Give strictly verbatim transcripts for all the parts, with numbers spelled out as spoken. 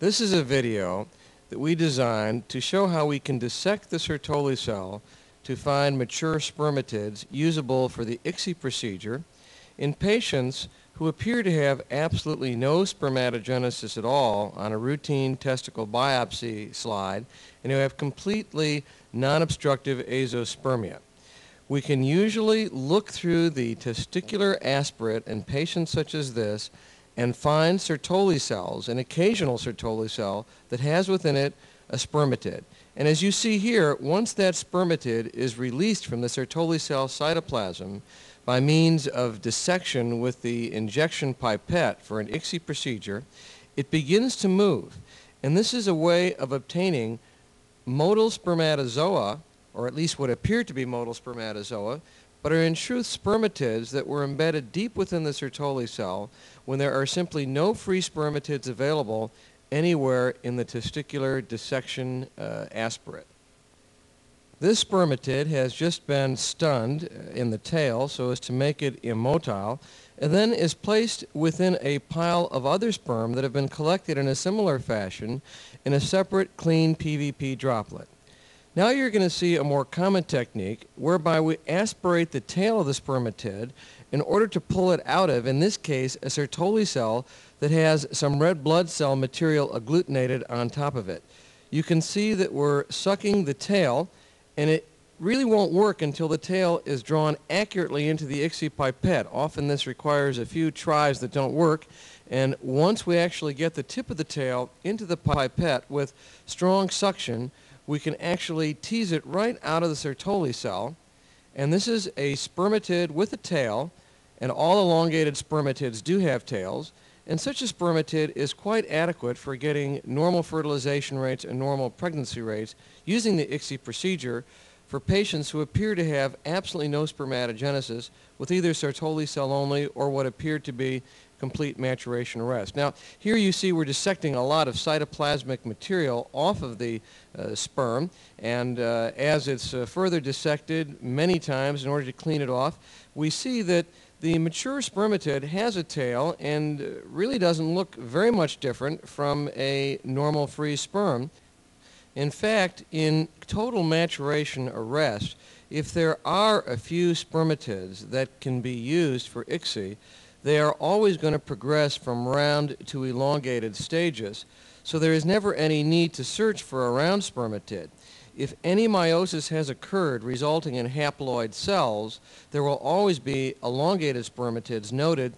This is a video that we designed to show how we can dissect the Sertoli cell to find mature spermatids usable for the I C S I procedure in patients who appear to have absolutely no spermatogenesis at all on a routine testicle biopsy slide and who have completely non-obstructive azoospermia. We can usually look through the testicular aspirate in patients such as this and find Sertoli cells, an occasional Sertoli cell that has within it a spermatid. And as you see here, once that spermatid is released from the Sertoli cell cytoplasm by means of dissection with the injection pipette for an I C S I procedure, it begins to move. And this is a way of obtaining motile spermatozoa, or at least what appear to be motile spermatozoa, but are in truth spermatids that were embedded deep within the Sertoli cell when there are simply no free spermatids available anywhere in the testicular dissection uh, aspirate. This spermatid has just been stunned in the tail so as to make it immotile, and then is placed within a pile of other sperm that have been collected in a similar fashion in a separate clean P V P droplet. Now you're going to see a more common technique whereby we aspirate the tail of the spermatid in order to pull it out of, in this case, a Sertoli cell that has some red blood cell material agglutinated on top of it. You can see that we're sucking the tail, and it really won't work until the tail is drawn accurately into the I C S I pipette. Often this requires a few tries that don't work, and once we actually get the tip of the tail into the pipette with strong suction, we can actually tease it right out of the Sertoli cell. And this is a spermatid with a tail, and all elongated spermatids do have tails, and such a spermatid is quite adequate for getting normal fertilization rates and normal pregnancy rates using the I C S I procedure for patients who appear to have absolutely no spermatogenesis with either Sertoli cell only or what appeared to be complete maturation arrest. Now, here you see we're dissecting a lot of cytoplasmic material off of the uh, sperm, and uh, as it's uh, further dissected many times in order to clean it off, we see that the mature spermatid has a tail and really doesn't look very much different from a normal free sperm. In fact, in total maturation arrest, if there are a few spermatids that can be used for I C S I, they are always going to progress from round to elongated stages, so there is never any need to search for a round spermatid. If any meiosis has occurred resulting in haploid cells, there will always be elongated spermatids noted.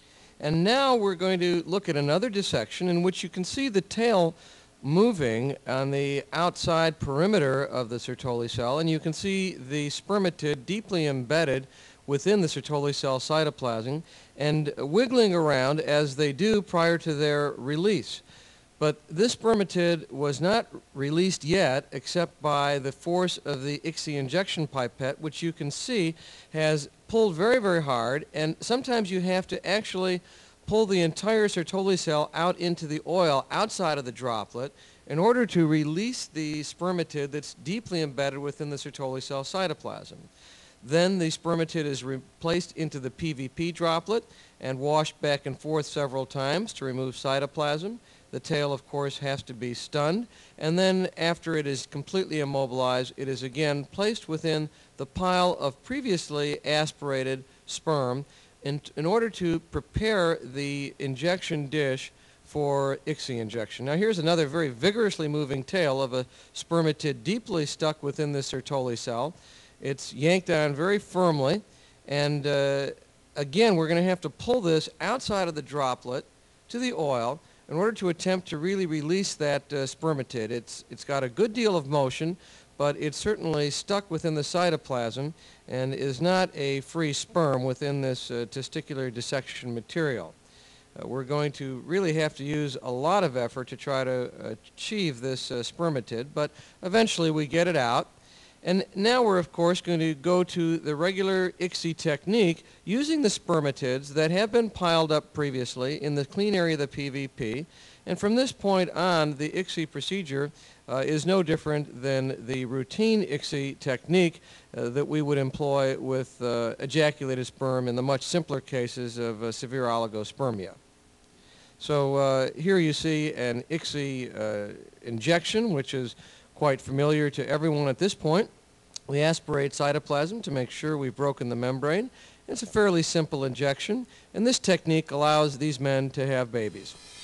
And now we're going to look at another dissection in which you can see the tail moving on the outside perimeter of the Sertoli cell, and you can see the spermatid deeply embedded within the Sertoli cell cytoplasm and wiggling around as they do prior to their release. But this spermatid was not released yet except by the force of the I C S I injection pipette, which you can see has pulled very, very hard, and sometimes you have to actually pull the entire Sertoli cell out into the oil outside of the droplet in order to release the spermatid that's deeply embedded within the Sertoli cell cytoplasm. Then the spermatid is placed into the P V P droplet and washed back and forth several times to remove cytoplasm. The tail, of course, has to be stunned, and then after it is completely immobilized, it is again placed within the pile of previously aspirated sperm in, in order to prepare the injection dish for I C S I injection. Now here's another very vigorously moving tail of a spermatid deeply stuck within the Sertoli cell. It's yanked on very firmly, and uh, again we're going to have to pull this outside of the droplet to the oil in order to attempt to really release that uh, spermatid. It's, it's got a good deal of motion, but it's certainly stuck within the cytoplasm and is not a free sperm within this uh, testicular dissection material. Uh, we're going to really have to use a lot of effort to try to achieve this uh, spermatid, but eventually we get it out. And now we're, of course, going to go to the regular I C S I technique using the spermatids that have been piled up previously in the clean area of the P V P. And from this point on, the I C S I procedure uh, is no different than the routine I C S I technique uh, that we would employ with uh, ejaculated sperm in the much simpler cases of uh, severe oligospermia. So uh, here you see an I C S I uh, injection, which is quite familiar to everyone at this point. We aspirate cytoplasm to make sure we've broken the membrane. It's a fairly simple injection, and this technique allows these men to have babies.